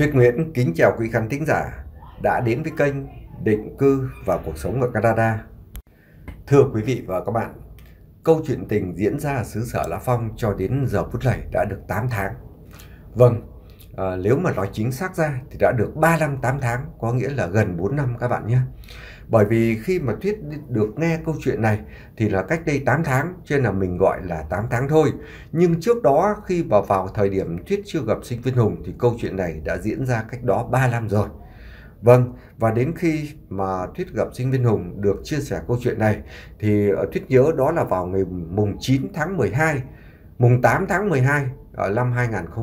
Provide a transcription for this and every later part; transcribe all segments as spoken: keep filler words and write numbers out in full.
Thuyết Nguyễn kính chào quý khán thính giả đã đến với kênh Định cư và cuộc sống ở Canada. Thưa quý vị và các bạn, câu chuyện tình diễn ra ở xứ sở Lã Phong cho đến giờ phút này đã được tám tháng. Vâng, à, nếu mà nói chính xác ra thì đã được ba năm tám tháng, có nghĩa là gần bốn năm các bạn nhé. Bởi vì khi mà Thuyết được nghe câu chuyện này thì là cách đây tám tháng, cho nên là mình gọi là tám tháng thôi. Nhưng trước đó khi vào vào thời điểm Thuyết chưa gặp sinh viên Hùng thì câu chuyện này đã diễn ra cách đó ba năm rồi. Vâng, và đến khi mà Thuyết gặp sinh viên Hùng được chia sẻ câu chuyện này thì Thuyết nhớ đó là vào ngày mùng chín tháng mười hai, mùng tám tháng mười hai ở năm hai nghìn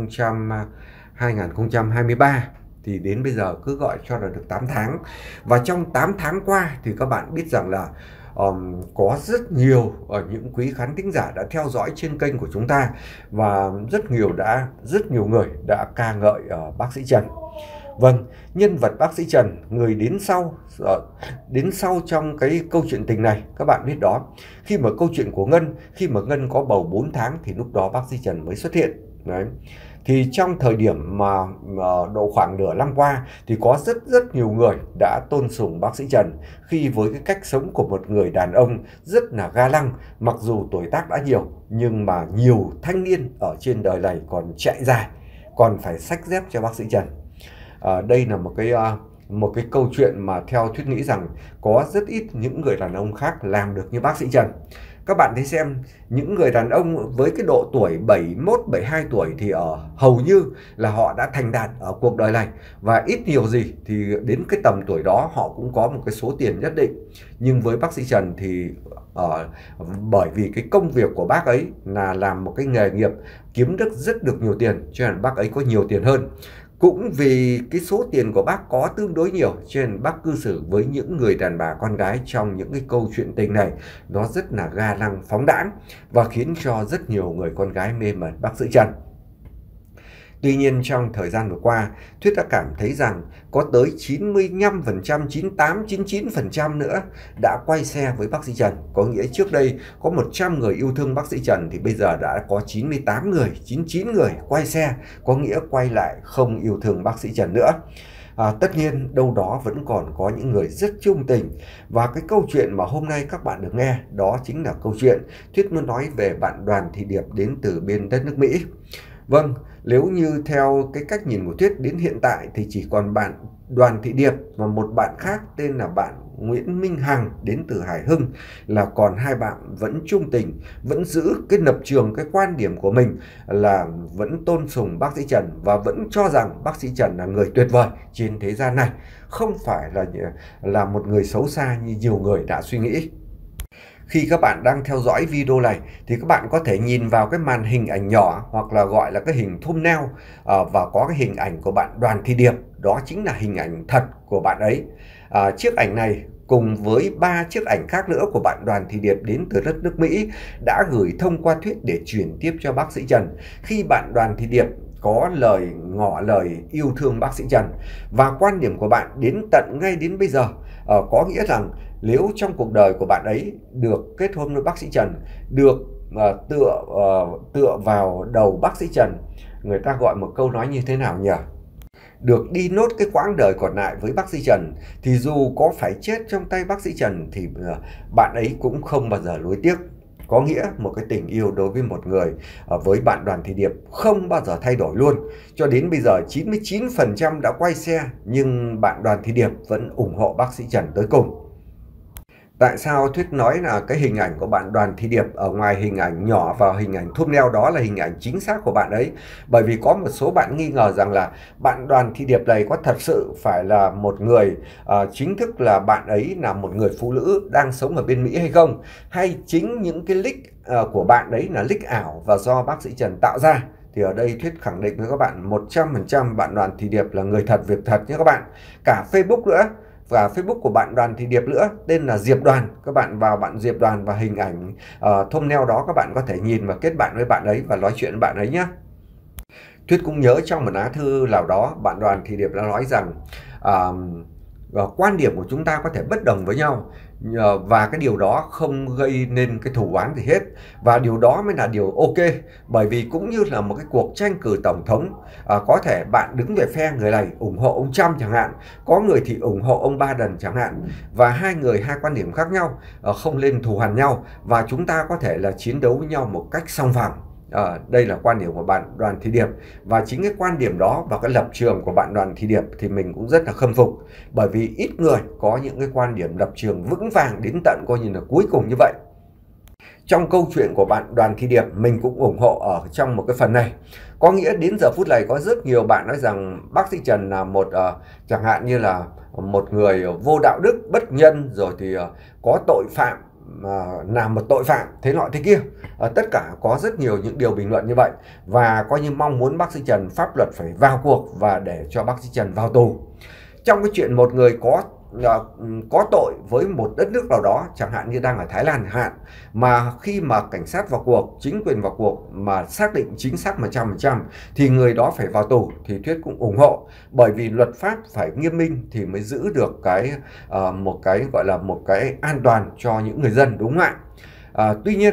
không trăm hai mươi ba. Thì đến bây giờ cứ gọi cho là được tám tháng. Và trong tám tháng qua thì các bạn biết rằng là um, có rất nhiều ở những quý khán thính giả đã theo dõi trên kênh của chúng ta, và rất nhiều đã rất nhiều người đã ca ngợi uh, bác sĩ Trần. Vâng, nhân vật bác sĩ Trần, người đến sau đến sau trong cái câu chuyện tình này, các bạn biết đó, khi mà câu chuyện của Ngân, khi mà Ngân có bầu bốn tháng thì lúc đó bác sĩ Trần mới xuất hiện. Đấy. Thì trong thời điểm mà, mà độ khoảng nửa năm qua thì có rất rất nhiều người đã tôn sùng bác sĩ Trần khi với cái cách sống của một người đàn ông rất là ga lăng, mặc dù tuổi tác đã nhiều nhưng mà nhiều thanh niên ở trên đời này còn chạy dài, còn phải xách dép cho bác sĩ Trần. À, đây là một cái một cái câu chuyện mà theo Thuyết nghĩ rằng có rất ít những người đàn ông khác làm được như bác sĩ Trần. Các bạn thấy xem, những người đàn ông với cái độ tuổi bảy mươi mốt, bảy mươi hai tuổi thì ở hầu như là họ đã thành đạt ở cuộc đời này, và ít nhiều gì thì đến cái tầm tuổi đó họ cũng có một cái số tiền nhất định. Nhưng với bác sĩ Trần thì ở bởi vì cái công việc của bác ấy là làm một cái nghề nghiệp kiếm được rất được nhiều tiền, cho nên bác ấy có nhiều tiền hơn. Cũng vì cái số tiền của bác có tương đối nhiều, cho nên bác cư xử với những người đàn bà con gái trong những cái câu chuyện tình này nó rất là ga lăng phóng đãng, và khiến cho rất nhiều người con gái mê mẩn bác sĩ Trần. Tuy nhiên trong thời gian vừa qua, Thuyết đã cảm thấy rằng có tới chín mươi lăm phần trăm, chín mươi tám, chín mươi chín phần trăm nữa đã quay xe với bác sĩ Trần. Có nghĩa trước đây có một trăm người yêu thương bác sĩ Trần thì bây giờ đã có chín mươi tám người, chín mươi chín người quay xe, có nghĩa quay lại không yêu thương bác sĩ Trần nữa. À, tất nhiên đâu đó vẫn còn có những người rất trung tình. Và cái câu chuyện mà hôm nay các bạn được nghe đó chính là câu chuyện Thuyết muốn nói về bạn Đoàn Thị Điệp đến từ bên đất nước Mỹ. Vâng, nếu như theo cái cách nhìn của Thuyết đến hiện tại thì chỉ còn bạn Đoàn Thị Điệp và một bạn khác tên là bạn Nguyễn Minh Hằng đến từ Hải Hưng, là còn hai bạn vẫn trung tình, vẫn giữ cái lập trường, cái quan điểm của mình là vẫn tôn sùng bác sĩ Trần và vẫn cho rằng bác sĩ Trần là người tuyệt vời trên thế gian này, không phải là, là một người xấu xa như nhiều người đã suy nghĩ. Khi các bạn đang theo dõi video này thì các bạn có thể nhìn vào cái màn hình ảnh nhỏ, hoặc là gọi là cái hình thumbnail, à, và có cái hình ảnh của bạn Đoàn Thị Điệp, đó chính là hình ảnh thật của bạn ấy. À, chiếc ảnh này cùng với ba chiếc ảnh khác nữa của bạn Đoàn Thị Điệp đến từ đất nước Mỹ đã gửi thông qua Thuyết để chuyển tiếp cho bác sĩ Trần khi bạn Đoàn Thị Điệp có lời ngỏ lời yêu thương bác sĩ Trần. Và quan điểm của bạn đến tận ngay đến bây giờ uh, có nghĩa rằng nếu trong cuộc đời của bạn ấy được kết hôn với bác sĩ Trần, được uh, tựa uh, tựa vào đầu bác sĩ Trần, người ta gọi một câu nói như thế nào nhỉ? Được đi nốt cái quãng đời còn lại với bác sĩ Trần, thì dù có phải chết trong tay bác sĩ Trần thì uh, bạn ấy cũng không bao giờ nuối tiếc. Có nghĩa một cái tình yêu đối với một người uh, với bạn Đoàn Thị Điệp không bao giờ thay đổi luôn. Cho đến bây giờ chín mươi chín phần trăm đã quay xe, nhưng bạn Đoàn Thị Điệp vẫn ủng hộ bác sĩ Trần tới cùng. Tại sao Thuyết nói là cái hình ảnh của bạn Đoàn Thị Điệp ở ngoài hình ảnh nhỏ và hình ảnh thumbnail đó là hình ảnh chính xác của bạn ấy? Bởi vì có một số bạn nghi ngờ rằng là bạn Đoàn Thị Điệp này có thật sự phải là một người uh, chính thức là bạn ấy là một người phụ nữ đang sống ở bên Mỹ hay không? Hay chính những cái leak uh, của bạn ấy là leak ảo và do bác sĩ Trần tạo ra? Thì ở đây Thuyết khẳng định với các bạn một trăm phần trăm bạn Đoàn Thị Điệp là người thật việc thật nhé các bạn. Cả Facebook nữa. Và Facebook của bạn Đoàn Thị Điệp nữa tên là Diệp Đoàn. Các bạn vào bạn Diệp Đoàn và hình ảnh uh, thumbnail đó các bạn có thể nhìn và kết bạn với bạn ấy và nói chuyện với bạn ấy nhé. Thuyết cũng nhớ trong một lá thư nào đó bạn Đoàn Thị Điệp đã nói rằng uh, quan điểm của chúng ta có thể bất đồng với nhau, và cái điều đó không gây nên cái thù oán gì hết, và điều đó mới là điều ok. Bởi vì cũng như là một cái cuộc tranh cử tổng thống, à, có thể bạn đứng về phe người này ủng hộ ông Trump chẳng hạn, có người thì ủng hộ ông Biden chẳng hạn, và hai người hai quan điểm khác nhau, à, không lên thù hằn nhau, và chúng ta có thể là chiến đấu với nhau một cách song phẳng. À, đây là quan điểm của bạn Đoàn Thị Điệp, và chính cái quan điểm đó và cái lập trường của bạn Đoàn Thị Điệp thì mình cũng rất là khâm phục, bởi vì ít người có những cái quan điểm lập trường vững vàng đến tận coi như là cuối cùng như vậy. Trong câu chuyện của bạn Đoàn Thị Điệp, mình cũng ủng hộ ở trong một cái phần này. Có nghĩa đến giờ phút này có rất nhiều bạn nói rằng bác sĩ Trần là một uh, chẳng hạn như là một người vô đạo đức, bất nhân, rồi thì uh, có tội phạm, uh, làm một tội phạm thế nọ thế kia. Uh, tất cả có rất nhiều những điều bình luận như vậy, và coi như mong muốn bác sĩ Trần pháp luật phải vào cuộc và để cho bác sĩ Trần vào tù. Trong cái chuyện một người có có tội với một đất nước nào đó, chẳng hạn như đang ở Thái Lan hạn, mà khi mà cảnh sát vào cuộc, chính quyền vào cuộc mà xác định chính xác một trăm phần trăm thì người đó phải vào tù, thì Thuyết cũng ủng hộ, bởi vì luật pháp phải nghiêm minh thì mới giữ được cái uh, một cái gọi là một cái an toàn cho những người dân, đúng không ạ? Uh, tuy nhiên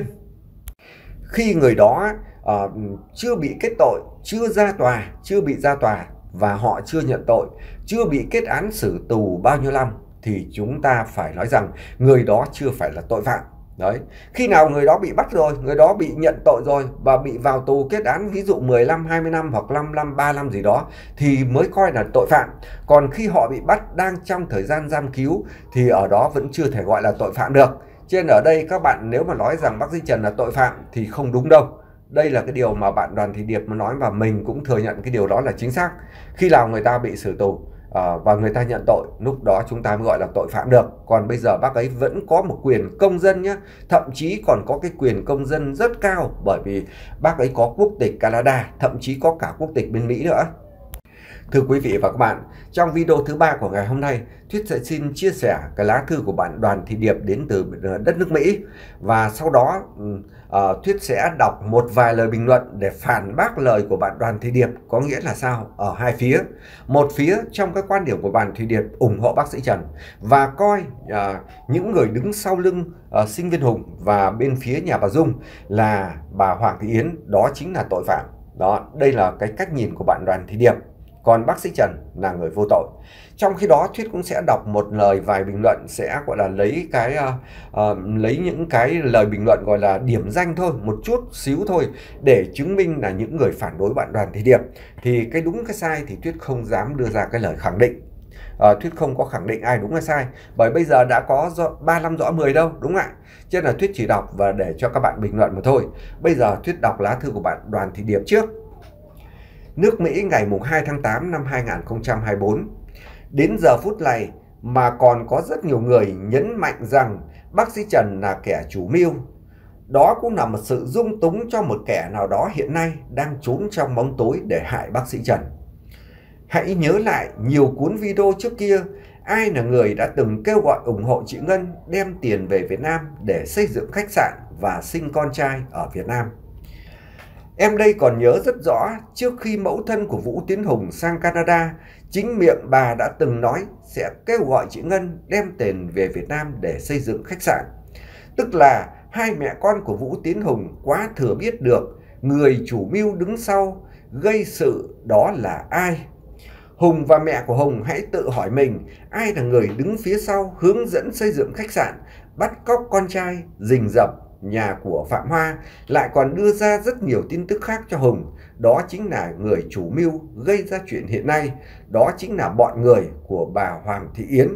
khi người đó uh, chưa bị kết tội, chưa ra tòa, chưa bị ra tòa và họ chưa nhận tội, chưa bị kết án xử tù bao nhiêu năm, thì chúng ta phải nói rằng người đó chưa phải là tội phạm. Đấy, khi nào người đó bị bắt rồi, người đó bị nhận tội rồi và bị vào tù kết án ví dụ mười năm, hai mươi năm hoặc năm năm, ba năm gì đó thì mới coi là tội phạm. Còn khi họ bị bắt đang trong thời gian giam cứu thì ở đó vẫn chưa thể gọi là tội phạm được. Cho nên ở đây các bạn nếu mà nói rằng bác sĩ Trần là tội phạm thì không đúng đâu. Đây là cái điều mà bạn Đoàn Thị Điệp mà nói, và mình cũng thừa nhận cái điều đó là chính xác. Khi nào người ta bị xử tù à, và người ta nhận tội, lúc đó chúng ta mới gọi là tội phạm được. Còn bây giờ bác ấy vẫn có một quyền công dân nhé, thậm chí còn có cái quyền công dân rất cao, bởi vì bác ấy có quốc tịch Canada, thậm chí có cả quốc tịch bên Mỹ nữa. Thưa quý vị và các bạn, trong video thứ ba của ngày hôm nay, Thuyết sẽ xin chia sẻ cái lá thư của bạn Đoàn Thị Điệp đến từ đất nước Mỹ, và sau đó uh, Thuyết sẽ đọc một vài lời bình luận để phản bác lời của bạn Đoàn Thị Điệp. Có nghĩa là sao? Ở hai phía, một phía trong cái quan điểm của bạn Thị Điệp ủng hộ bác sĩ Trần và coi uh, những người đứng sau lưng uh, sinh viên Hùng và bên phía nhà bà Dung là bà Hoàng Thị Yến, đó chính là tội phạm. Đó, đây là cái cách nhìn của bạn Đoàn Thị Điệp. Còn bác sĩ Trần là người vô tội. Trong khi đó Thuyết cũng sẽ đọc một lời vài bình luận, sẽ gọi là lấy cái uh, uh, lấy những cái lời bình luận gọi là điểm danh thôi, một chút xíu thôi, để chứng minh là những người phản đối bạn Đoàn Thị Điệp. Thì cái đúng cái sai thì Thuyết không dám đưa ra cái lời khẳng định. Uh, Thuyết không có khẳng định ai đúng hay sai, bởi bây giờ đã có ba năm rõ mười đâu, đúng không ạ? Cho nên là Thuyết chỉ đọc và để cho các bạn bình luận mà thôi. Bây giờ Thuyết đọc lá thư của bạn Đoàn Thị Điệp trước. Nước Mỹ ngày hai tháng tám năm hai nghìn không trăm hai mươi tư. Đến giờ phút này mà còn có rất nhiều người nhấn mạnh rằng bác sĩ Trần là kẻ chủ mưu. Đó cũng là một sự dung túng cho một kẻ nào đó hiện nay đang trốn trong bóng tối để hại bác sĩ Trần. Hãy nhớ lại nhiều cuốn video trước kia, ai là người đã từng kêu gọi ủng hộ chị Ngân đem tiền về Việt Nam để xây dựng khách sạn và sinh con trai ở Việt Nam. Em đây còn nhớ rất rõ, trước khi mẫu thân của Vũ Tiến Hùng sang Canada, chính miệng bà đã từng nói sẽ kêu gọi chị Ngân đem tiền về Việt Nam để xây dựng khách sạn. Tức là hai mẹ con của Vũ Tiến Hùng quá thừa biết được người chủ mưu đứng sau gây sự đó là ai. Hùng và mẹ của Hùng hãy tự hỏi mình, ai là người đứng phía sau hướng dẫn xây dựng khách sạn, bắt cóc con trai, rình rập nhà của Phạm Hoa, lại còn đưa ra rất nhiều tin tức khác cho Hùng. Đó chính là người chủ mưu gây ra chuyện hiện nay. Đó chính là bọn người của bà Hoàng Thị Yến.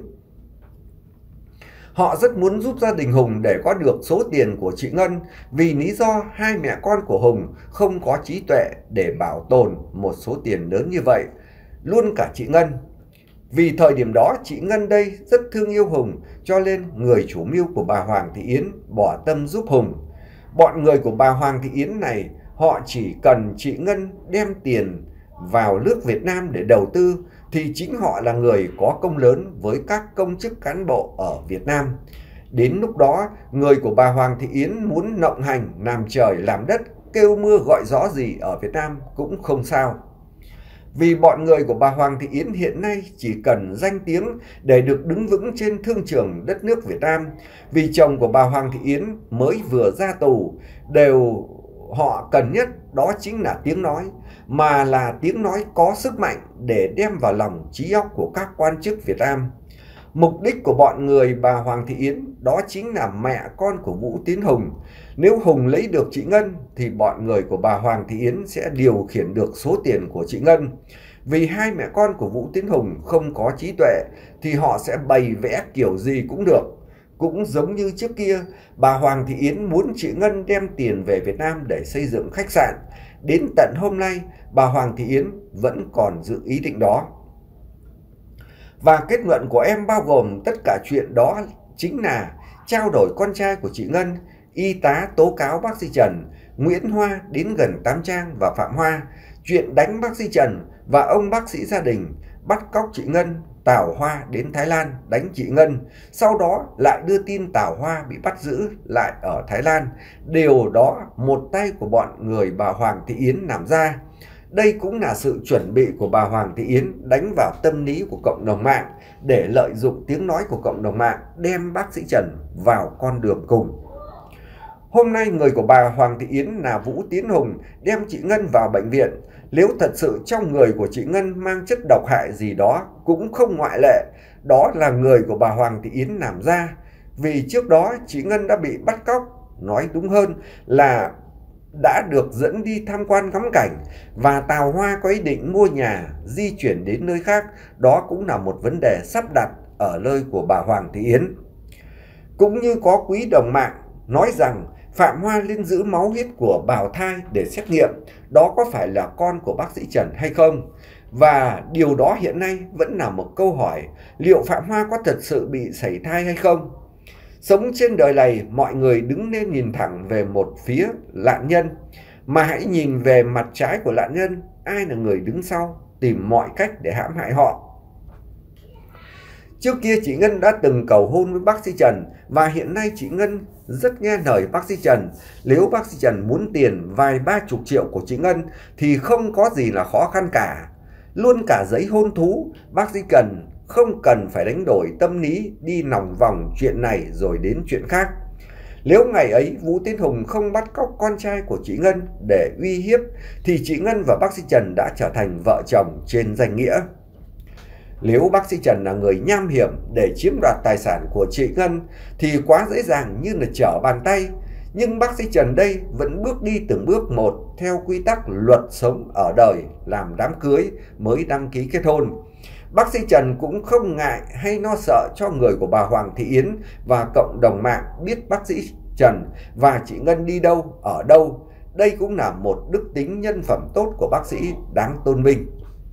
Họ rất muốn giúp gia đình Hùng để có được số tiền của chị Ngân, vì lý do hai mẹ con của Hùng không có trí tuệ để bảo tồn một số tiền lớn như vậy. Luôn cả chị Ngân. Vì thời điểm đó chị Ngân đây rất thương yêu Hùng, cho nên người chủ mưu của bà Hoàng Thị Yến bỏ tâm giúp Hùng. Bọn người của bà Hoàng Thị Yến này, họ chỉ cần chị Ngân đem tiền vào nước Việt Nam để đầu tư, thì chính họ là người có công lớn với các công chức cán bộ ở Việt Nam. Đến lúc đó, người của bà Hoàng Thị Yến muốn nộng hành, làm trời làm đất, kêu mưa gọi gió gì ở Việt Nam cũng không sao. Vì bọn người của bà Hoàng Thị Yến hiện nay chỉ cần danh tiếng để được đứng vững trên thương trường đất nước Việt Nam. Vì chồng của bà Hoàng Thị Yến mới vừa ra tù, đều họ cần nhất đó chính là tiếng nói, mà là tiếng nói có sức mạnh để đem vào lòng trí óc của các quan chức Việt Nam. Mục đích của bọn người bà Hoàng Thị Yến đó chính là mẹ con của Vũ Tiến Hùng. Nếu Hùng lấy được chị Ngân thì bọn người của bà Hoàng Thị Yến sẽ điều khiển được số tiền của chị Ngân. Vì hai mẹ con của Vũ Tiến Hùng không có trí tuệ thì họ sẽ bày vẽ kiểu gì cũng được. Cũng giống như trước kia, bà Hoàng Thị Yến muốn chị Ngân đem tiền về Việt Nam để xây dựng khách sạn. Đến tận hôm nay, bà Hoàng Thị Yến vẫn còn giữ ý định đó. Và kết luận của em bao gồm tất cả chuyện đó chính là trao đổi con trai của chị Ngân, y tá tố cáo bác sĩ Trần, Nguyễn Hoa đến gần Tám Trang và Phạm Hoa, chuyện đánh bác sĩ Trần và ông bác sĩ gia đình, bắt cóc chị Ngân, Tào Hoa đến Thái Lan đánh chị Ngân, sau đó lại đưa tin Tào Hoa bị bắt giữ lại ở Thái Lan. Điều đó một tay của bọn người bà Hoàng Thị Yến làm ra. Đây cũng là sự chuẩn bị của bà Hoàng Thị Yến đánh vào tâm lý của cộng đồng mạng để lợi dụng tiếng nói của cộng đồng mạng đem bác sĩ Trần vào con đường cùng. Hôm nay người của bà Hoàng Thị Yến là Vũ Tiến Hùng đem chị Ngân vào bệnh viện. Nếu thật sự trong người của chị Ngân mang chất độc hại gì đó cũng không ngoại lệ, đó là người của bà Hoàng Thị Yến làm ra. Vì trước đó chị Ngân đã bị bắt cóc, nói đúng hơn là đã được dẫn đi tham quan ngắm cảnh, và Tào Hoa có ý định mua nhà di chuyển đến nơi khác. Đó cũng là một vấn đề sắp đặt ở nơi của bà Hoàng Thị Yến. Cũng như có quý đồng mạng nói rằng Phạm Hoa lên giữ máu huyết của bào thai để xét nghiệm, đó có phải là con của bác sĩ Trần hay không? Và điều đó hiện nay vẫn là một câu hỏi, liệu Phạm Hoa có thật sự bị sảy thai hay không? Sống trên đời này, mọi người đứng nên nhìn thẳng về một phía nạn nhân, mà hãy nhìn về mặt trái của nạn nhân, ai là người đứng sau, tìm mọi cách để hãm hại họ. Trước kia chị Ngân đã từng cầu hôn với bác sĩ Trần, và hiện nay chị Ngân rất nghe lời bác sĩ Trần. Nếu bác sĩ Trần muốn tiền vài ba chục triệu của chị Ngân thì không có gì là khó khăn cả. Luôn cả giấy hôn thú, bác sĩ Trần không cần phải đánh đổi tâm lý đi lòng vòng chuyện này rồi đến chuyện khác. Nếu ngày ấy Vũ Tiến Hùng không bắt cóc con trai của chị Ngân để uy hiếp thì chị Ngân và bác sĩ Trần đã trở thành vợ chồng trên danh nghĩa. Nếu bác sĩ Trần là người nham hiểm để chiếm đoạt tài sản của chị Ngân thì quá dễ dàng như là trở bàn tay. Nhưng bác sĩ Trần đây vẫn bước đi từng bước một theo quy tắc luật sống ở đời, làm đám cưới mới đăng ký kết hôn. Bác sĩ Trần cũng không ngại hay lo sợ cho người của bà Hoàng Thị Yến và cộng đồng mạng biết bác sĩ Trần và chị Ngân đi đâu, ở đâu. Đây cũng là một đức tính nhân phẩm tốt của bác sĩ đáng tôn vinh.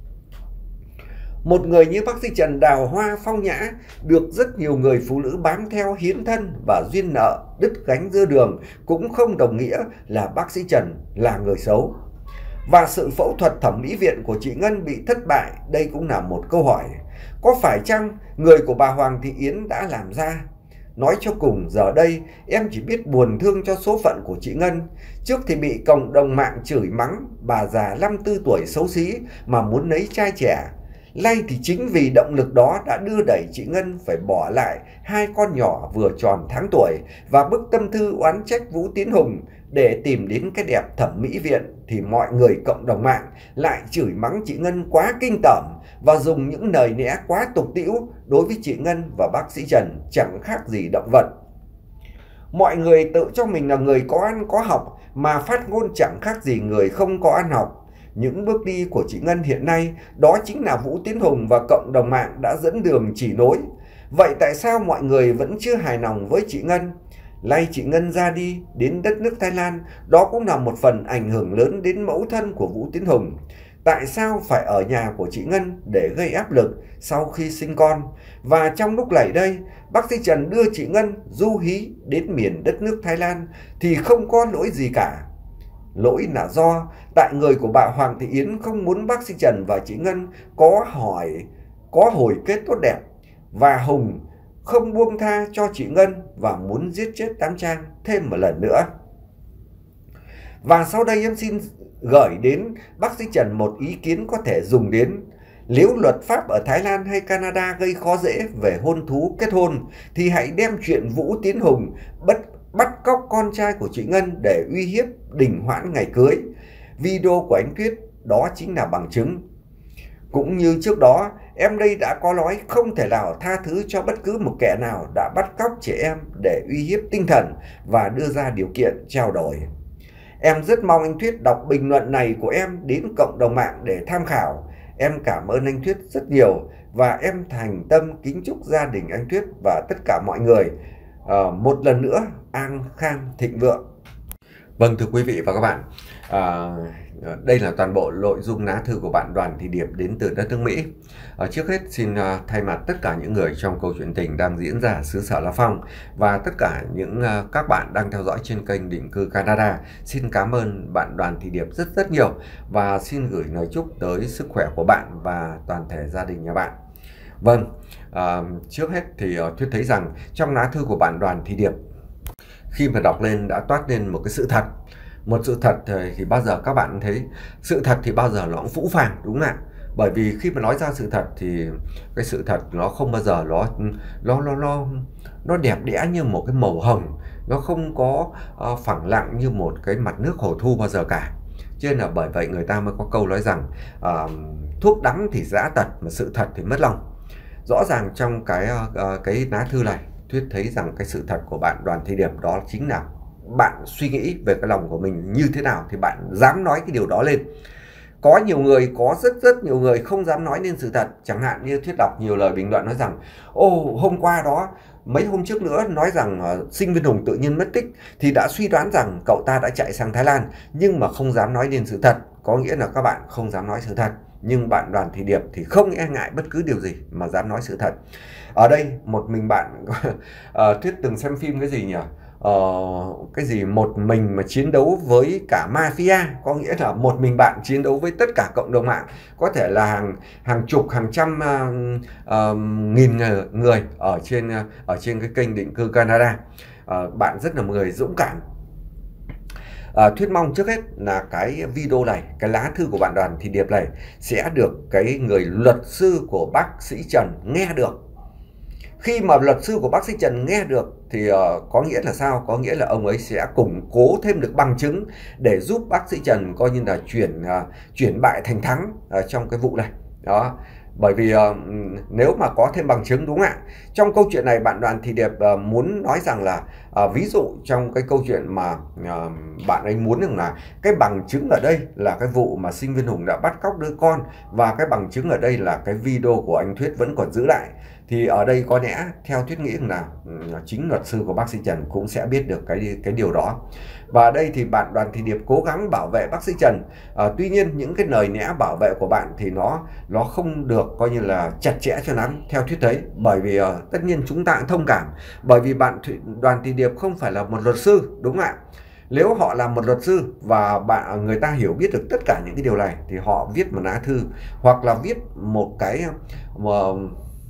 Một người như bác sĩ Trần đào hoa phong nhã, được rất nhiều người phụ nữ bám theo hiến thân và duyên nợ, đứt gánh giữa đường cũng không đồng nghĩa là bác sĩ Trần là người xấu. Và sự phẫu thuật thẩm mỹ viện của chị Ngân bị thất bại, đây cũng là một câu hỏi. Có phải chăng người của bà Hoàng Thị Yến đã làm ra? Nói cho cùng giờ đây em chỉ biết buồn thương cho số phận của chị Ngân. Trước thì bị cộng đồng mạng chửi mắng bà già năm mươi tư tuổi xấu xí mà muốn lấy trai trẻ. Nay thì chính vì động lực đó đã đưa đẩy chị Ngân phải bỏ lại hai con nhỏ vừa tròn tháng tuổi và bức tâm thư oán trách Vũ Tiến Hùng để tìm đến cái đẹp thẩm mỹ viện, thì mọi người cộng đồng mạng lại chửi mắng chị Ngân quá kinh tởm và dùng những lời lẽ quá tục tĩu đối với chị Ngân và bác sĩ Trần chẳng khác gì động vật. Mọi người tự cho mình là người có ăn có học mà phát ngôn chẳng khác gì người không có ăn học. Những bước đi của chị Ngân hiện nay đó chính là Vũ Tiến Hùng và cộng đồng mạng đã dẫn đường chỉ nối. Vậy tại sao mọi người vẫn chưa hài lòng với chị Ngân? Nay chị Ngân ra đi đến đất nước Thái Lan, đó cũng là một phần ảnh hưởng lớn đến mẫu thân của Vũ Tiến Hùng. Tại sao phải ở nhà của chị Ngân để gây áp lực sau khi sinh con? Và trong lúc này đây, bác sĩ Trần đưa chị Ngân du hí đến miền đất nước Thái Lan thì không có lỗi gì cả. Lỗi là do tại người của bà Hoàng Thị Yến không muốn bác sĩ Trần và chị Ngân có hỏi có hồi kết tốt đẹp, và Hùng không buông tha cho chị Ngân và muốn giết chết Tám Trang thêm một lần nữa. Và sau đây em xin gửi đến bác sĩ Trần một ý kiến có thể dùng đến. Nếu luật pháp ở Thái Lan hay Canada gây khó dễ về hôn thú kết hôn, thì hãy đem chuyện Vũ Tiến Hùng bắt, bắt cóc con trai của chị Ngân để uy hiếp đình hoãn ngày cưới. Video của anh Thuyết đó chính là bằng chứng. Cũng như trước đó, em đây đã có nói không thể nào tha thứ cho bất cứ một kẻ nào đã bắt cóc trẻ em để uy hiếp tinh thần và đưa ra điều kiện trao đổi. Em rất mong anh Thuyết đọc bình luận này của em đến cộng đồng mạng để tham khảo. Em cảm ơn anh Thuyết rất nhiều và em thành tâm kính chúc gia đình anh Thuyết và tất cả mọi người uh, một lần nữa an khang thịnh vượng. Vâng, thưa quý vị và các bạn, à, đây là toàn bộ nội dung lá thư của bạn Đoàn Thị Điệp đến từ đất nước Mỹ. À, trước hết xin uh, thay mặt tất cả những người trong câu chuyện tình đang diễn ra ở xứ sở La Phong và tất cả những uh, các bạn đang theo dõi trên kênh Định Cư Canada, xin cảm ơn bạn Đoàn Thị Điệp rất rất nhiều và xin gửi lời chúc tới sức khỏe của bạn và toàn thể gia đình nhà bạn. Vâng, à, trước hết thì uh, Thuyết thấy rằng trong lá thư của bạn Đoàn Thị Điệp, khi mà đọc lên đã toát lên một cái sự thật. Một sự thật thì bao giờ các bạn thấy sự thật thì bao giờ nó cũng phũ phàng, đúng không ạ? Bởi vì khi mà nói ra sự thật thì cái sự thật nó không bao giờ nó nó nó nó nó đẹp đẽ như một cái màu hồng, nó không có uh, phẳng lặng như một cái mặt nước hồ thu bao giờ cả. Cho nên là bởi vậy người ta mới có câu nói rằng uh, thuốc đắng thì giã tật mà sự thật thì mất lòng. Rõ ràng trong cái uh, cái lá thư này, Thuyết thấy rằng cái sự thật của bạn Đoàn Thị Điệp đó chính là bạn suy nghĩ về cái lòng của mình như thế nào thì bạn dám nói cái điều đó lên. Có nhiều người, có rất rất nhiều người không dám nói lên sự thật. Chẳng hạn như Thuyết đọc nhiều lời bình luận nói rằng ô hôm qua đó, mấy hôm trước nữa nói rằng uh, Sinh Viên Hùng tự nhiên mất tích, thì đã suy đoán rằng cậu ta đã chạy sang Thái Lan, nhưng mà không dám nói lên sự thật. Có nghĩa là các bạn không dám nói sự thật. Nhưng bạn Đoàn Thị Điệp thì không e ngại bất cứ điều gì mà dám nói sự thật. Ở đây một mình bạn uh, Thuyết từng xem phim cái gì nhỉ? Uh, cái gì một mình mà chiến đấu với cả mafia, có nghĩa là một mình bạn chiến đấu với tất cả cộng đồng mạng, có thể là hàng hàng chục hàng trăm uh, uh, nghìn người ở trên uh, ở trên cái kênh Định Cư Canada. Uh, bạn rất là một người dũng cảm. À, Thuyết mong trước hết là cái video này, cái lá thư của bạn Đoàn Thị Điệp này sẽ được cái người luật sư của bác sĩ Trần nghe được. Khi mà luật sư của bác sĩ Trần nghe được thì uh, có nghĩa là sao? Có nghĩa là ông ấy sẽ củng cố thêm được bằng chứng để giúp bác sĩ Trần coi như là chuyển uh, chuyển bại thành thắng uh, trong cái vụ này. Đó. Bởi vì uh, nếu mà có thêm bằng chứng, đúng không ạ? Trong câu chuyện này bạn Đoàn Thị Điệp uh, muốn nói rằng là uh, ví dụ trong cái câu chuyện mà uh, bạn ấy muốn rằng là cái bằng chứng ở đây là cái vụ mà Sinh Viên Hùng đã bắt cóc đứa con, và cái bằng chứng ở đây là cái video của anh Thuyết vẫn còn giữ lại. Thì ở đây có lẽ theo Thuyết nghĩ là chính luật sư của bác sĩ Trần cũng sẽ biết được cái cái điều đó. Và ở đây thì bạn Đoàn Thị Điệp cố gắng bảo vệ bác sĩ Trần. À, tuy nhiên những cái lời lẽ bảo vệ của bạn thì nó nó không được coi như là chặt chẽ cho lắm theo Thuyết thấy. Bởi vì uh, tất nhiên chúng ta cũng thông cảm. Bởi vì bạn Đoàn Thị Điệp không phải là một luật sư, đúng không ạ? Nếu họ là một luật sư và bạn người ta hiểu biết được tất cả những cái điều này thì họ viết một lá thư hoặc là viết một cái uh,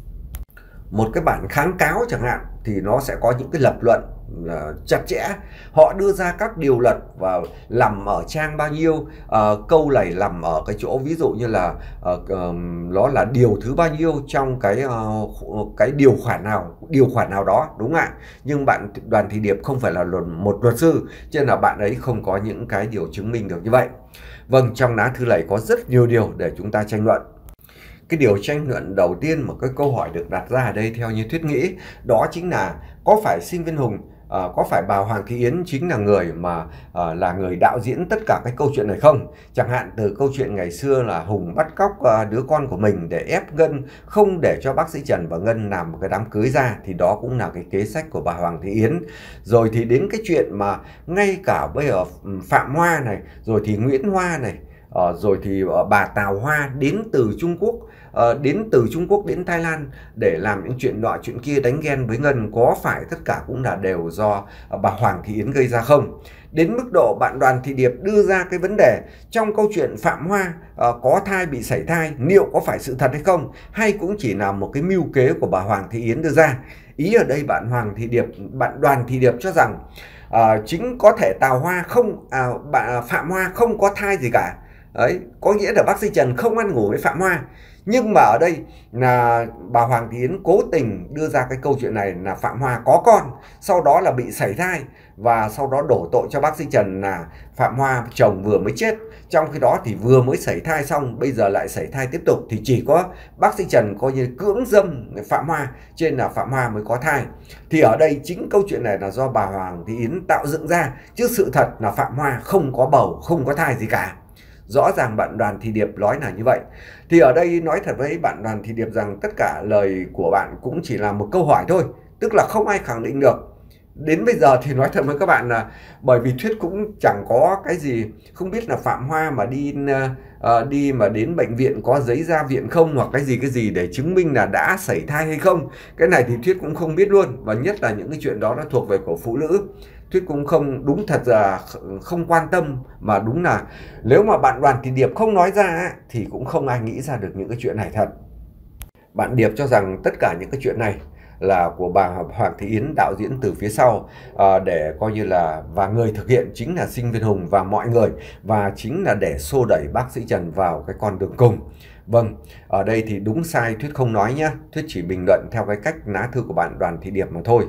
một cái bản kháng cáo chẳng hạn, thì nó sẽ có những cái lập luận uh, chặt chẽ. Họ đưa ra các điều luật và nằm ở trang bao nhiêu, uh, câu này nằm ở cái chỗ ví dụ như là uh, uh, nó là điều thứ bao nhiêu trong cái uh, cái điều khoản nào điều khoản nào đó, đúng không ạ? Nhưng bạn Đoàn Thị Điệp không phải là một luật sư, cho nên là bạn ấy không có những cái điều chứng minh được như vậy. Vâng, trong lá thư này có rất nhiều điều để chúng ta tranh luận. Cái điều tranh luận đầu tiên mà cái câu hỏi được đặt ra ở đây theo như Thuyết nghĩ, đó chính là có phải Sinh Viên Hùng, uh, có phải bà Hoàng Thị Yến chính là người mà uh, là người đạo diễn tất cả cái câu chuyện này không? Chẳng hạn từ câu chuyện ngày xưa là Hùng bắt cóc uh, đứa con của mình để ép Ngân không để cho bác sĩ Trần và Ngân làm một cái đám cưới ra, thì đó cũng là cái kế sách của bà Hoàng Thị Yến. Rồi thì đến cái chuyện mà ngay cả bây giờ Phạm Hoa này, rồi thì Nguyễn Hoa này, Uh, rồi thì uh, bà Tào Hoa đến từ Trung Quốc, uh, đến từ Trung Quốc đến Thái Lan để làm những chuyện nọ chuyện kia, đánh ghen với Ngân, có phải tất cả cũng là đều do uh, bà Hoàng Thị Yến gây ra không? Đến mức độ bạn Đoàn Thị Điệp đưa ra cái vấn đề trong câu chuyện Phạm Hoa uh, có thai bị sảy thai, liệu có phải sự thật hay không, hay cũng chỉ là một cái mưu kế của bà Hoàng Thị Yến đưa ra? Ý ở đây bạn Hoàng Thị Điệp, bạn Đoàn Thị Điệp cho rằng à, chính có thể Tào Hoa không à, bà, Phạm Hoa không có thai gì cả. Đấy, có nghĩa là bác sĩ Trần không ăn ngủ với Phạm Hoa. Nhưng mà ở đây là bà Hoàng Thị Yến cố tình đưa ra cái câu chuyện này là Phạm Hoa có con, sau đó là bị sảy thai, và sau đó đổ tội cho bác sĩ Trần là Phạm Hoa chồng vừa mới chết. Trong khi đó thì vừa mới sảy thai xong, bây giờ lại sảy thai tiếp tục, thì chỉ có bác sĩ Trần coi như cưỡng dâm Phạm Hoa, cho nên là Phạm Hoa mới có thai. Thì ở đây chính câu chuyện này là do bà Hoàng Thị Yến tạo dựng ra, chứ sự thật là Phạm Hoa không có bầu, không có thai gì cả. Rõ ràng bạn Đoàn Thị Điệp nói là như vậy. Thì ở đây nói thật với bạn Đoàn Thị Điệp rằng tất cả lời của bạn cũng chỉ là một câu hỏi thôi, tức là không ai khẳng định được. Đến bây giờ thì nói thật với các bạn là bởi vì Thuyết cũng chẳng có cái gì, không biết là Phạm Hoa mà đi uh, đi mà đến bệnh viện có giấy ra viện không, hoặc cái gì cái gì để chứng minh là đã sảy thai hay không. Cái này thì Thuyết cũng không biết luôn, và nhất là những cái chuyện đó nó thuộc về của phụ nữ. Thuyết cũng không, đúng thật là không quan tâm, mà đúng là nếu mà bạn Đoàn Thị Điệp không nói ra thì cũng không ai nghĩ ra được những cái chuyện này thật. Bạn Điệp cho rằng tất cả những cái chuyện này là của bà Hoàng Thị Yến đạo diễn từ phía sau, à, để coi như là, và người thực hiện chính là Sinh Viên Hùng và mọi người, và chính là để xô đẩy bác sĩ Trần vào cái con đường cùng. Vâng, ở đây thì đúng sai Thuyết không nói nhé, Thuyết chỉ bình luận theo cái cách lá thư của bạn Đoàn Thị Điệp mà thôi.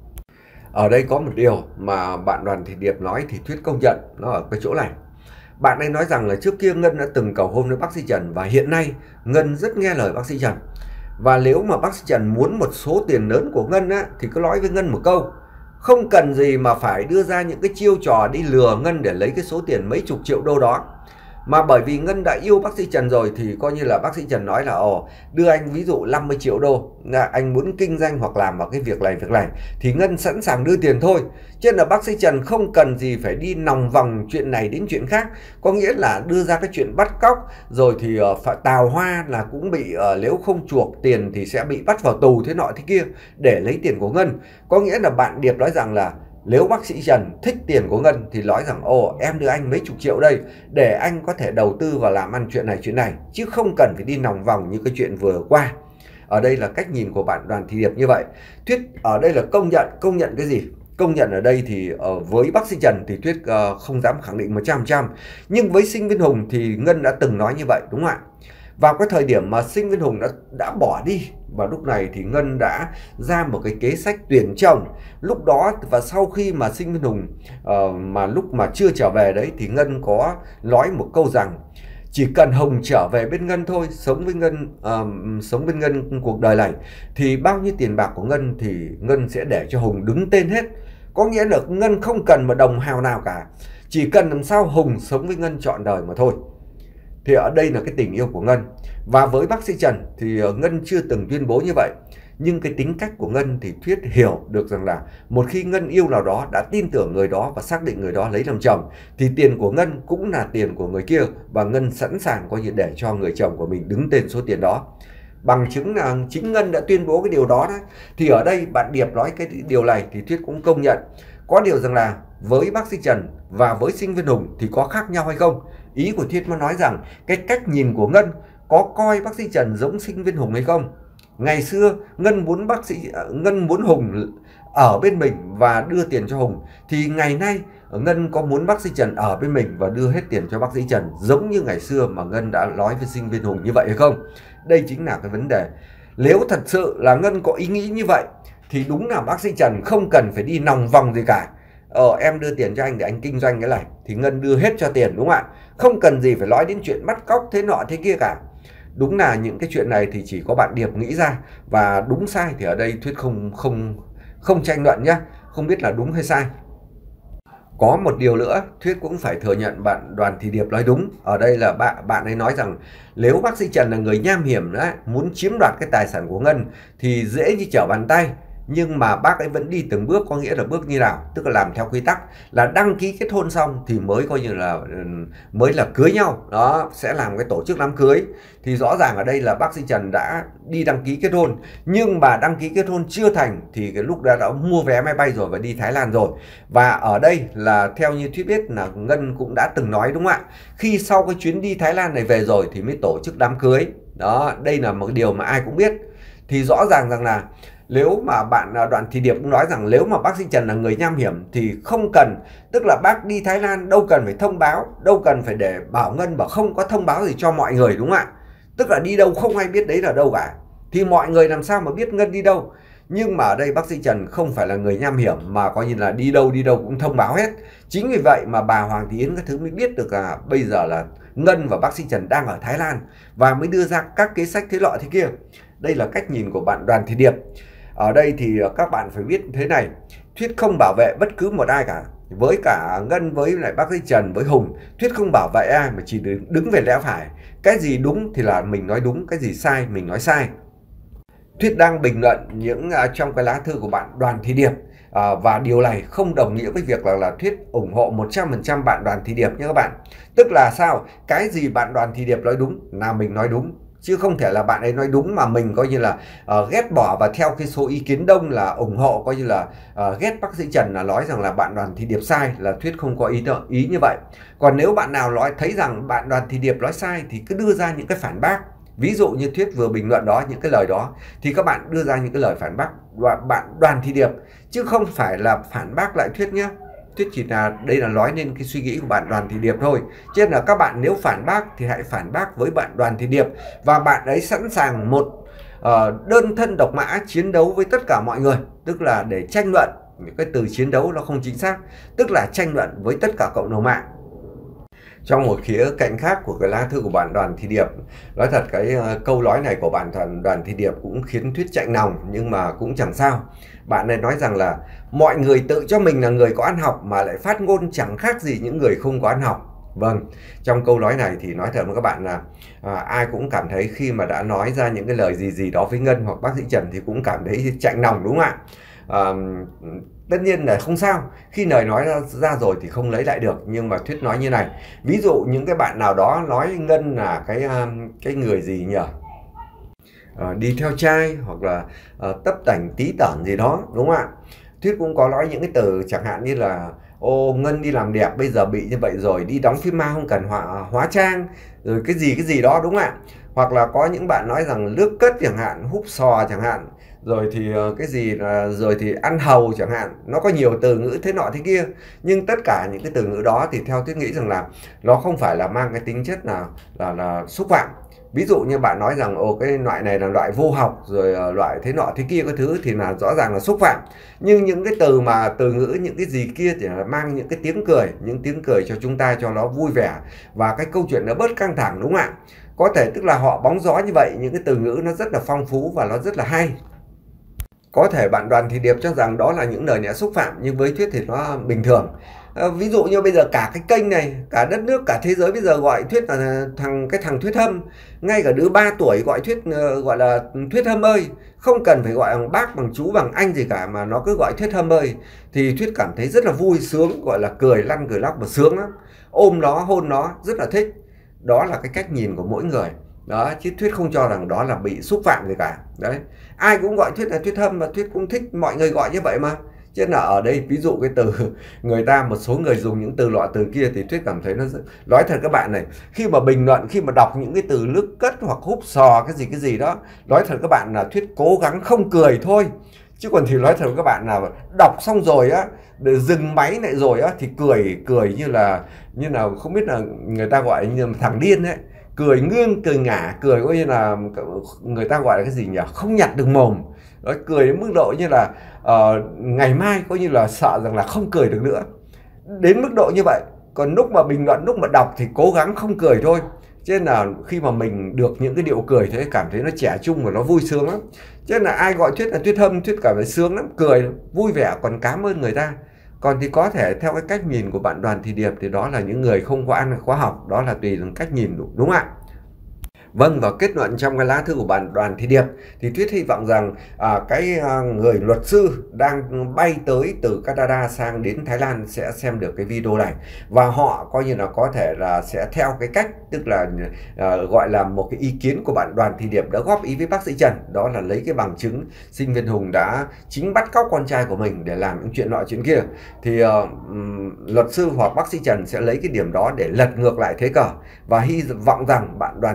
Ở đây có một điều mà bạn Đoàn Thị Điệp nói thì Thuyết công nhận, nó ở cái chỗ này. Bạn ấy nói rằng là trước kia Ngân đã từng cầu hôn với bác sĩ Trần, và hiện nay Ngân rất nghe lời bác sĩ Trần. Và nếu mà bác sĩ Trần muốn một số tiền lớn của Ngân á, thì cứ nói với Ngân một câu, không cần gì mà phải đưa ra những cái chiêu trò đi lừa Ngân để lấy cái số tiền mấy chục triệu đô đó. Mà bởi vì Ngân đã yêu bác sĩ Trần rồi thì coi như là bác sĩ Trần nói là ồ, đưa anh ví dụ năm mươi triệu đô, là anh muốn kinh doanh hoặc làm vào cái việc này việc này thì Ngân sẵn sàng đưa tiền thôi. Cho nên là bác sĩ Trần không cần gì phải đi lòng vòng chuyện này đến chuyện khác. Có nghĩa là đưa ra cái chuyện bắt cóc rồi thì uh, Tào Hoa là cũng bị uh, nếu không chuộc tiền thì sẽ bị bắt vào tù thế nọ thế kia để lấy tiền của Ngân. Có nghĩa là bạn Điệp nói rằng là nếu bác sĩ Trần thích tiền của Ngân thì nói rằng ồ, em đưa anh mấy chục triệu đây để anh có thể đầu tư và làm ăn chuyện này chuyện này, chứ không cần phải đi lòng vòng như cái chuyện vừa qua. Ở đây là cách nhìn của bạn Đoàn Thị Điệp như vậy. Thuyết ở đây là công nhận, công nhận cái gì? Công nhận ở đây thì uh, với bác sĩ Trần thì Thuyết uh, không dám khẳng định một trăm phần trăm. Nhưng với Sinh Viên Hùng thì Ngân đã từng nói như vậy, đúng không ạ? Vào cái thời điểm mà Sinh Viên Hùng đã, đã bỏ đi, và lúc này thì Ngân đã ra một cái kế sách tuyển chồng. Lúc đó và sau khi mà Sinh Viên Hùng uh, mà lúc mà chưa trở về đấy thì Ngân có nói một câu rằng chỉ cần Hùng trở về bên Ngân thôi, sống với Ngân, uh, sống bên Ngân cuộc đời này, thì bao nhiêu tiền bạc của Ngân thì Ngân sẽ để cho Hùng đứng tên hết. Có nghĩa là Ngân không cần một đồng hào nào cả, chỉ cần làm sao Hùng sống với Ngân trọn đời mà thôi. Thì ở đây là cái tình yêu của Ngân. Và với bác sĩ Trần thì Ngân chưa từng tuyên bố như vậy. Nhưng cái tính cách của Ngân thì Thuyết hiểu được rằng là một khi Ngân yêu nào đó, đã tin tưởng người đó và xác định người đó lấy làm chồng, thì tiền của Ngân cũng là tiền của người kia, và Ngân sẵn sàng coi như để cho người chồng của mình đứng tên số tiền đó. Bằng chứng là chính Ngân đã tuyên bố cái điều đó đấy. Thì ở đây bạn Điệp nói cái điều này thì Thuyết cũng công nhận. Có điều rằng là với bác sĩ Trần và với Sinh Viên Hùng thì có khác nhau hay không? Ý của Thuyết mới nói rằng cái cách nhìn của Ngân có coi bác sĩ Trần giống Sinh Viên Hùng hay không? Ngày xưa Ngân muốn bác sĩ Ngân muốn Hùng ở bên mình và đưa tiền cho Hùng, thì ngày nay Ngân có muốn bác sĩ Trần ở bên mình và đưa hết tiền cho bác sĩ Trần giống như ngày xưa mà Ngân đã nói với Sinh Viên Hùng như vậy hay không? Đây chính là cái vấn đề. Nếu thật sự là Ngân có ý nghĩ như vậy thì đúng là bác sĩ Trần không cần phải đi lòng vòng gì cả. Ờ, em đưa tiền cho anh để anh kinh doanh cái này thì Ngân đưa hết cho tiền, đúng không ạ? Không cần gì phải nói đến chuyện bắt cóc thế nọ thế kia cả. Đúng là những cái chuyện này thì chỉ có bạn Điệp nghĩ ra, và đúng sai thì ở đây Thuyết không không không tranh luận nhé, không biết là đúng hay sai. Có một điều nữa Thuyết cũng phải thừa nhận bạn Đoàn Thị Điệp nói đúng. Ở đây là bạn bạn ấy nói rằng nếu bác sĩ Trần là người nham hiểm đó, muốn chiếm đoạt cái tài sản của Ngân thì dễ như trở bàn tay. Nhưng mà bác ấy vẫn đi từng bước, có nghĩa là bước như nào? Tức là làm theo quy tắc, là đăng ký kết hôn xong thì mới coi như là mới là cưới nhau. Đó, sẽ làm cái tổ chức đám cưới. Thì rõ ràng ở đây là bác sĩ Trần đã đi đăng ký kết hôn, nhưng mà đăng ký kết hôn chưa thành thì cái lúc đó đã mua vé máy bay rồi và đi Thái Lan rồi. Và ở đây là theo như Thuyết biết là Ngân cũng đã từng nói, đúng không ạ? Khi sau cái chuyến đi Thái Lan này về rồi thì mới tổ chức đám cưới. Đó, đây là một điều mà ai cũng biết. Thì rõ ràng rằng là Nếu mà bạn Đoàn Thị Điệp cũng nói rằng nếu mà bác sĩ Trần là người nham hiểm thì không cần, tức là bác đi Thái Lan đâu cần phải thông báo, đâu cần phải để bảo Ngân bảo không có thông báo gì cho mọi người, đúng không ạ? Tức là đi đâu không ai biết đấy là đâu cả, thì mọi người làm sao mà biết Ngân đi đâu. Nhưng mà ở đây bác sĩ Trần không phải là người nham hiểm mà coi như là đi đâu đi đâu cũng thông báo hết. Chính vì vậy mà bà Hoàng Thị Yến các thứ mới biết được là bây giờ là Ngân và bác sĩ Trần đang ở Thái Lan, và mới đưa ra các kế sách thế lọ thế kia. Đây là cách nhìn của bạn Đoàn Thị Điệp. Ở đây thì các bạn phải biết thế này, Thuyết không bảo vệ bất cứ một ai cả. Với cả Ngân, với lại bác sĩ Trần, với Hùng, Thuyết không bảo vệ ai mà chỉ đứng về lẽ phải. Cái gì đúng thì là mình nói đúng, cái gì sai mình nói sai. Thuyết đang bình luận những uh, trong cái lá thư của bạn Đoàn Thị Điệp, uh, và điều này không đồng nghĩa với việc là, là Thuyết ủng hộ một trăm phần trăm bạn Đoàn Thị Điệp nhé các bạn. Tức là sao? Cái gì bạn Đoàn Thị Điệp nói đúng là mình nói đúng, chứ không thể là bạn ấy nói đúng mà mình coi như là uh, ghét bỏ và theo cái số ý kiến đông là ủng hộ, coi như là uh, ghét bác sĩ Trần là nói rằng là bạn Đoàn Thị Điệp sai, là Thuyết không có ý ý như vậy. Còn nếu bạn nào nói thấy rằng bạn Đoàn Thị Điệp nói sai thì cứ đưa ra những cái phản bác. Ví dụ như Thuyết vừa bình luận đó, những cái lời đó thì các bạn đưa ra những cái lời phản bác bạn Đoàn Thị Điệp, chứ không phải là phản bác lại Thuyết nhé. Thuyết chỉ là đây là nói lên cái suy nghĩ của bạn Đoàn Thị Điệp thôi. Cho nên là các bạn nếu phản bác thì hãy phản bác với bạn Đoàn Thị Điệp, và bạn ấy sẵn sàng một uh, đơn thân độc mã chiến đấu với tất cả mọi người, tức là để tranh luận. Những cái từ chiến đấu nó không chính xác, tức là tranh luận với tất cả cộng đồng mạng. Trong một khía cạnh khác của cái lá thư của bạn Đoàn Thị Điệp, nói thật cái uh, câu nói này của bạn Đoàn, Đoàn Thị Điệp cũng khiến Thuyết chạnh lòng, nhưng mà cũng chẳng sao. Bạn này nói rằng là mọi người tự cho mình là người có ăn học mà lại phát ngôn chẳng khác gì những người không có ăn học. Vâng, trong câu nói này thì nói thật với các bạn là à, ai cũng cảm thấy khi mà đã nói ra những cái lời gì gì đó với Ngân hoặc bác sĩ Trần thì cũng cảm thấy chạnh lòng, đúng không ạ? À, tất nhiên là không sao, khi lời nói ra, ra rồi thì không lấy lại được. Nhưng mà Thuyết nói như này, ví dụ những cái bạn nào đó nói Ngân là cái cái người gì nhỉ, à, đi theo trai hoặc là à, tấp tành tí tởn gì đó, đúng không ạ? Thuyết cũng có nói những cái từ chẳng hạn như là ô Ngân đi làm đẹp bây giờ bị như vậy rồi, đi đóng phim ma không cần hóa, hóa trang, rồi cái gì cái gì đó, đúng không ạ? Hoặc là có những bạn nói rằng lướt cất chẳng hạn, húp sò chẳng hạn, rồi thì cái gì là rồi thì ăn hầu chẳng hạn. Nó có nhiều từ ngữ thế nọ thế kia, nhưng tất cả những cái từ ngữ đó thì theo Thuyết nghĩ rằng là nó không phải là mang cái tính chất là là, là xúc phạm. Ví dụ như bạn nói rằng ồ cái loại này là loại vô học, rồi loại thế nọ thế kia cái thứ thì là rõ ràng là xúc phạm. Nhưng những cái từ mà từ ngữ những cái gì kia thì là mang những cái tiếng cười, những tiếng cười cho chúng ta cho nó vui vẻ, và cái câu chuyện nó bớt căng thẳng, đúng không ạ? Có thể tức là họ bóng gió như vậy, những cái từ ngữ nó rất là phong phú và nó rất là hay. Có thể bạn Đoàn Thị Điệp cho rằng đó là những lời lẽ xúc phạm, nhưng với Thuyết thì nó bình thường. À, ví dụ như bây giờ cả cái kênh này, cả đất nước, cả thế giới bây giờ gọi Thuyết là thằng cái thằng Thuyết Hâm. Ngay cả đứa ba tuổi gọi Thuyết uh, gọi là Thuyết Hâm ơi, không cần phải gọi bằng bác, bằng chú, bằng anh gì cả, mà nó cứ gọi Thuyết Hâm ơi thì Thuyết cảm thấy rất là vui sướng, gọi là cười lăn cười lóc mà sướng lắm. Ôm nó, hôn nó rất là thích. Đó là cái cách nhìn của mỗi người. Đó, chứ Thuyết không cho rằng đó là bị xúc phạm gì cả. Đấy, ai cũng gọi Thuyết là Thuyết Hâm, và Thuyết cũng thích mọi người gọi như vậy mà. Chứ là ở đây ví dụ cái từ người ta, một số người dùng những từ loại từ kia thì Thuyết cảm thấy nó rất... Nói thật các bạn này, khi mà bình luận, khi mà đọc những cái từ lướt cất hoặc húp sò cái gì cái gì đó, nói thật các bạn là Thuyết cố gắng không cười thôi. Chứ còn thì nói thật các bạn là đọc xong rồi á, để dừng máy lại rồi á thì cười cười như là như nào không biết là người ta gọi như là thằng điên ấy, cười ngương cười ngả, cười coi như là người ta gọi là cái gì nhỉ, không nhặt được mồm. Đó, cười đến mức độ như là uh, ngày mai coi như là sợ rằng là không cười được nữa, đến mức độ như vậy. Còn lúc mà bình luận, lúc mà đọc thì cố gắng không cười thôi. Cho nên là khi mà mình được những cái điệu cười thế cảm thấy nó trẻ trung và nó vui sướng lắm. Cho nên là ai gọi Thuyết là Thuyết Hâm, Thuyết cảm thấy sướng lắm, cười vui vẻ, còn cảm ơn người ta. Còn thì có thể theo cái cách nhìn của bạn Đoàn Thị Điệp thì đó là những người không có ăn khóa học, đó là tùy từng cách nhìn, đúng không ạ? Vâng, và kết luận trong cái lá thư của bạn Đoàn Thị Điệp thì Thuyết hy vọng rằng à, cái à, người luật sư đang bay tới từ Canada sang đến Thái Lan sẽ xem được cái video này, và họ coi như là có thể là sẽ theo cái cách, tức là à, gọi là một cái ý kiến của bạn Đoàn Thị Điệp đã góp ý với bác sĩ Trần, đó là lấy cái bằng chứng sinh viên Hùng đã chính bắt cóc con trai của mình để làm những chuyện nọ chuyện kia. Thì à, luật sư hoặc bác sĩ Trần sẽ lấy cái điểm đó để lật ngược lại thế cờ, và hy vọng rằng bạn Đoàn Thị Điệp sẽ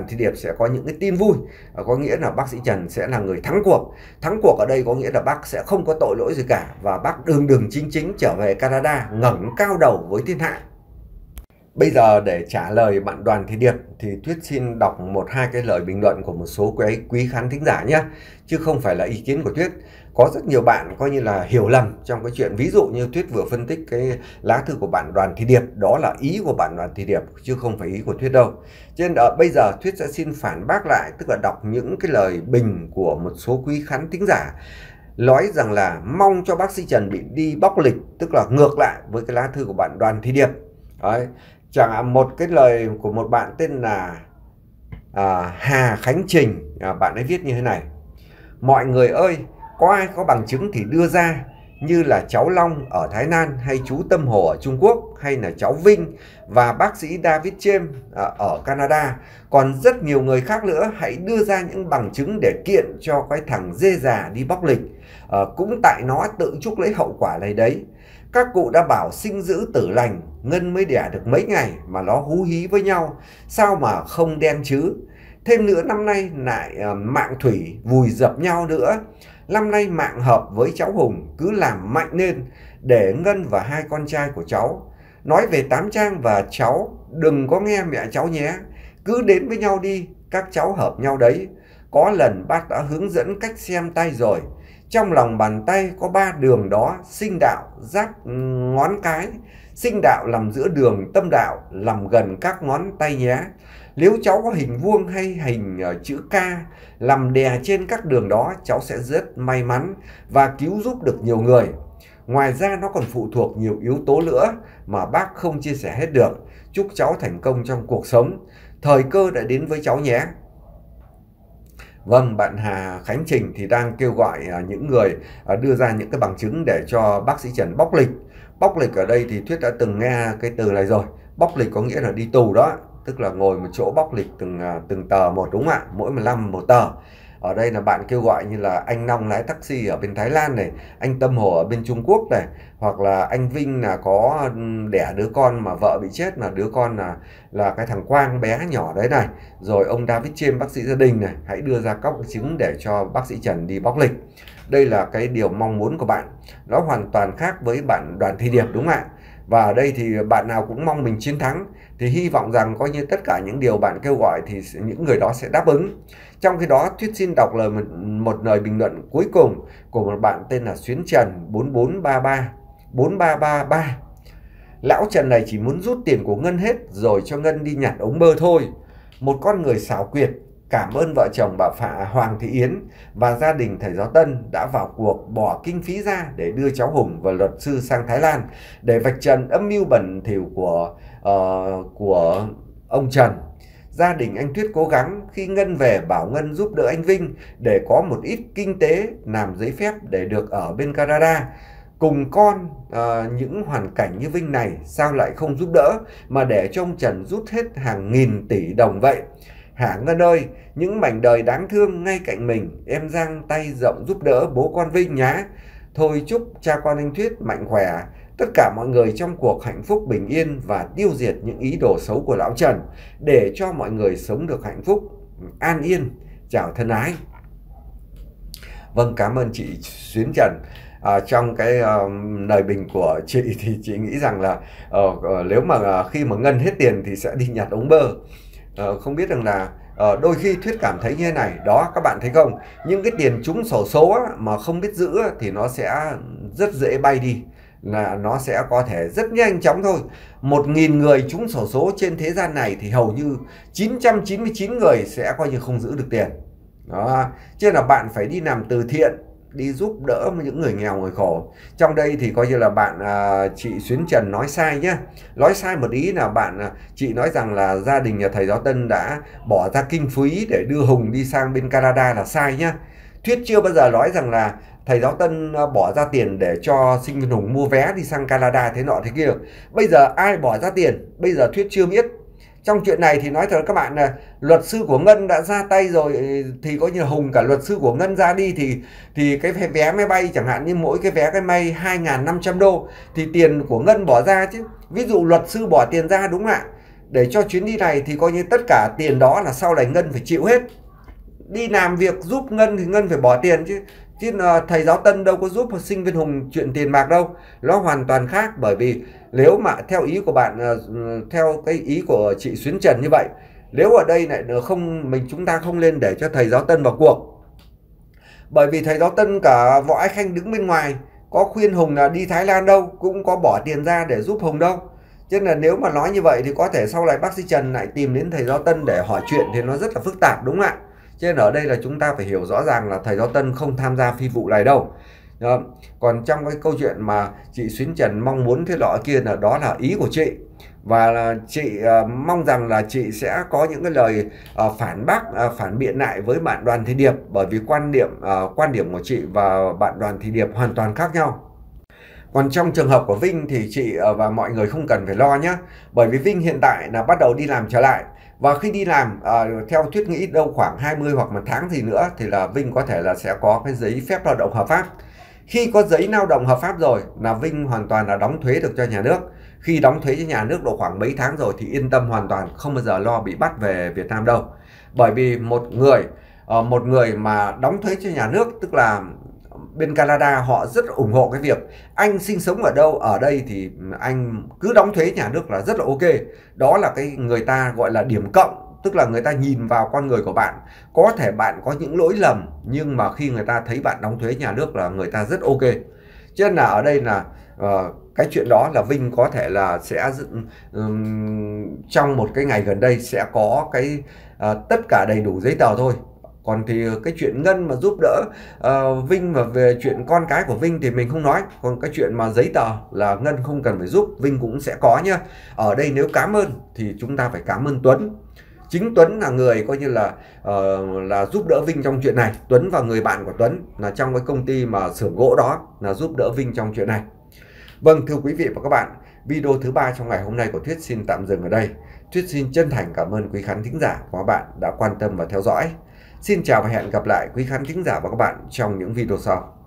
sẽ có những cái tin vui, à, có nghĩa là bác sĩ Trần sẽ là người thắng cuộc. Thắng cuộc ở đây có nghĩa là bác sẽ không có tội lỗi gì cả, và bác đường đường chính chính trở về Canada ngẩng cao đầu với thiên hạ. Bây giờ để trả lời bạn Đoàn Thị Điệp thì Thuyết xin đọc một hai cái lời bình luận của một số quý, quý khán thính giả nhé, chứ không phải là ý kiến của Thuyết. Có rất nhiều bạn coi như là hiểu lầm trong cái chuyện, ví dụ như Thuyết vừa phân tích cái lá thư của bạn Đoàn Thị Điệp, đó là ý của bạn Đoàn Thị Điệp chứ không phải ý của Thuyết đâu. Cho nên ở bây giờ Thuyết sẽ xin phản bác lại, tức là đọc những cái lời bình của một số quý khán thính giả nói rằng là mong cho bác sĩ Trần bị đi bóc lịch, tức là ngược lại với cái lá thư của bạn Đoàn Thị Điệp. Đấy. Chẳng hạn một cái lời của một bạn tên là à, Hà Khánh Trình, à, bạn ấy viết như thế này: mọi người ơi, có ai có bằng chứng thì đưa ra, như là cháu Long ở Thái Lan, hay chú Tâm Hồ ở Trung Quốc, hay là cháu Vinh và bác sĩ David James à, ở Canada. Còn rất nhiều người khác nữa, hãy đưa ra những bằng chứng để kiện cho cái thằng dê già đi bóc lịch. À, cũng tại nó tự chuốc lấy hậu quả này đấy. Các cụ đã bảo sinh giữ tử lành, Ngân mới đẻ được mấy ngày mà nó hú hí với nhau, sao mà không đen chứ. Thêm nữa năm nay lại uh, mạng thủy vùi dập nhau nữa. Năm nay mạng hợp với cháu Hùng, cứ làm mạnh lên để Ngân và hai con trai của cháu. Nói về Tám Trang và cháu, đừng có nghe mẹ cháu nhé, cứ đến với nhau đi, các cháu hợp nhau đấy. Có lần bác đã hướng dẫn cách xem tay rồi. Trong lòng bàn tay có ba đường đó, sinh đạo giáp ngón cái, sinh đạo nằm giữa đường, tâm đạo nằm gần các ngón tay nhé. Nếu cháu có hình vuông hay hình chữ K nằm đè trên các đường đó, cháu sẽ rất may mắn và cứu giúp được nhiều người. Ngoài ra nó còn phụ thuộc nhiều yếu tố nữa mà bác không chia sẻ hết được. Chúc cháu thành công trong cuộc sống. Thời cơ đã đến với cháu nhé. Vâng, bạn Hà Khánh Trình thì đang kêu gọi những người đưa ra những cái bằng chứng để cho bác sĩ Trần bóc lịch. Bóc lịch ở đây thì Thuyết đã từng nghe cái từ này rồi. Bóc lịch có nghĩa là đi tù đó, tức là ngồi một chỗ bóc lịch từng từng tờ một, đúng không ạ? Mỗi một năm một tờ. Ở đây là bạn kêu gọi như là anh Long lái taxi ở bên Thái Lan này, anh Tâm Hồ ở bên Trung Quốc này, hoặc là anh Vinh là có đẻ đứa con mà vợ bị chết, là đứa con là là cái thằng Quang bé nhỏ đấy này. Rồi ông David James, bác sĩ gia đình này, hãy đưa ra các chứng để cho bác sĩ Trần đi bóc lịch. Đây là cái điều mong muốn của bạn. Nó hoàn toàn khác với bạn Đoàn Thị Điệp, đúng không ạ? Và ở đây thì bạn nào cũng mong mình chiến thắng, thì hy vọng rằng coi như tất cả những điều bạn kêu gọi thì những người đó sẽ đáp ứng. Trong khi đó, Thuyết xin đọc lời một, một lời bình luận cuối cùng của một bạn tên là Xuyến Trần bốn bốn ba ba bốn ba ba ba. Lão Trần này chỉ muốn rút tiền của Ngân hết rồi cho Ngân đi nhặt ống bơ thôi. Một con người xảo quyệt. Cảm ơn vợ chồng bà Phạm Hoàng Thị Yến và gia đình thầy giáo Tân đã vào cuộc bỏ kinh phí ra để đưa cháu Hùng và luật sư sang Thái Lan để vạch trần âm mưu bẩn thỉu của uh, của ông Trần. Gia đình anh Thuyết cố gắng, khi Ngân về bảo Ngân giúp đỡ anh Vinh để có một ít kinh tế làm giấy phép để được ở bên Canada. Cùng con uh, những hoàn cảnh như Vinh này sao lại không giúp đỡ mà để cho ông Trần rút hết hàng nghìn tỷ đồng vậy? Hả Ngân ơi, những mảnh đời đáng thương ngay cạnh mình, em giang tay rộng giúp đỡ bố con Vinh nhá. Thôi chúc cha con anh Thuyết mạnh khỏe, tất cả mọi người trong cuộc hạnh phúc bình yên và tiêu diệt những ý đồ xấu của lão Trần để cho mọi người sống được hạnh phúc, an yên. Chào thân ái. Vâng, cảm ơn chị Xuyến Trần. À, trong cái uh, lời bình của chị thì chị nghĩ rằng là uh, uh, nếu mà uh, khi mà Ngân hết tiền thì sẽ đi nhặt ống bơ. Uh, không biết rằng là uh, đôi khi Thuyết cảm thấy như thế này đó, các bạn thấy không, những cái tiền trúng xổ số á, mà không biết giữ á, thì nó sẽ rất dễ bay đi, là nó sẽ có thể rất nhanh chóng thôi. Một nghìn người trúng xổ số trên thế gian này thì hầu như chín trăm chín mươi chín người sẽ coi như không giữ được tiền đó. Chứ là bạn phải đi làm từ thiện, đi giúp đỡ những người nghèo người khổ. Trong đây thì coi như là bạn à, chị Xuyến Trần nói sai nhé. Nói sai một ý là bạn à, chị nói rằng là gia đình nhà thầy giáo Tân đã bỏ ra kinh phí để đưa Hùng đi sang bên Canada là sai nhé. Thuyết chưa bao giờ nói rằng là thầy giáo Tân bỏ ra tiền để cho sinh viên Hùng mua vé đi sang Canada thế nọ thế kia. Bây giờ ai bỏ ra tiền, bây giờ Thuyết chưa biết. Trong chuyện này thì nói thật các bạn là luật sư của Ngân đã ra tay rồi, thì có như là Hùng cả luật sư của Ngân ra đi thì thì cái vé máy bay chẳng hạn như mỗi cái vé cái may hai nghìn năm trăm đô thì tiền của Ngân bỏ ra chứ. Ví dụ luật sư bỏ tiền ra, đúng không ạ? để cho chuyến đi này thì coi như tất cả tiền đó là sau này Ngân phải chịu hết. Đi làm việc giúp Ngân thì Ngân phải bỏ tiền chứ. Chứ thầy giáo Tân đâu có giúp sinh viên Hùng chuyện tiền bạc đâu. Nó hoàn toàn khác, bởi vì nếu mà theo ý của bạn, theo cái ý của chị Xuyến Trần như vậy, nếu ở đây lại không, mình chúng ta không nên để cho thầy giáo Tân vào cuộc. Bởi vì thầy giáo Tân cả Võ Ái Khanh đứng bên ngoài, có khuyên Hùng là đi Thái Lan đâu, cũng có bỏ tiền ra để giúp Hùng đâu. Cho nên là nếu mà nói như vậy thì có thể sau này bác sĩ Trần lại tìm đến thầy giáo Tân để hỏi chuyện thì nó rất là phức tạp, đúng không ạ? Cho nên ở đây là chúng ta phải hiểu rõ ràng là thầy giáo Tân không tham gia phi vụ này đâu. Đó. Còn trong cái câu chuyện mà chị Xuyến Trần mong muốn thế nọ kia là đó là ý của chị. Và là chị uh, mong rằng là chị sẽ có những cái lời uh, phản bác, uh, phản biện lại với bạn Đoàn Thị Điệp. Bởi vì quan điểm uh, quan điểm của chị và bạn Đoàn Thị Điệp hoàn toàn khác nhau. Còn trong trường hợp của Vinh thì chị và mọi người không cần phải lo nhé. Bởi vì Vinh hiện tại là bắt đầu đi làm trở lại. Và khi đi làm, à, theo thuyết nghĩ đâu khoảng hai mươi hoặc một tháng gì nữa thì là Vinh có thể là sẽ có cái giấy phép lao động hợp pháp. Khi có giấy lao động hợp pháp rồi là Vinh hoàn toàn là đóng thuế được cho nhà nước. Khi đóng thuế cho nhà nước độ khoảng mấy tháng rồi thì yên tâm hoàn toàn, không bao giờ lo bị bắt về Việt Nam đâu. Bởi vì một người, một người mà đóng thuế cho nhà nước, tức là bên Canada họ rất ủng hộ cái việc anh sinh sống ở đâu, ở đây thì anh cứ đóng thuế nhà nước là rất là ok. Đó là cái người ta gọi là điểm cộng, tức là người ta nhìn vào con người của bạn. Có thể bạn có những lỗi lầm, nhưng mà khi người ta thấy bạn đóng thuế nhà nước là người ta rất ok. Cho nên là ở đây là uh, cái chuyện đó là Vinh có thể là sẽ um, trong một cái ngày gần đây sẽ có cái uh, tất cả đầy đủ giấy tờ thôi. Còn thì cái chuyện Ngân mà giúp đỡ uh, Vinh và về chuyện con cái của Vinh thì mình không nói. Còn cái chuyện mà giấy tờ là Ngân không cần phải giúp, Vinh cũng sẽ có nhá. Ở đây nếu cảm ơn thì chúng ta phải cảm ơn Tuấn. Chính Tuấn là người coi như là uh, là giúp đỡ Vinh trong chuyện này. Tuấn và người bạn của Tuấn là trong cái công ty mà xưởng gỗ đó là giúp đỡ Vinh trong chuyện này. Vâng, thưa quý vị và các bạn, video thứ ba trong ngày hôm nay của Thuyết xin tạm dừng ở đây. Thuyết xin chân thành cảm ơn quý khán thính giả và các bạn đã quan tâm và theo dõi. Xin chào và hẹn gặp lại quý khán thính giả và các bạn trong những video sau.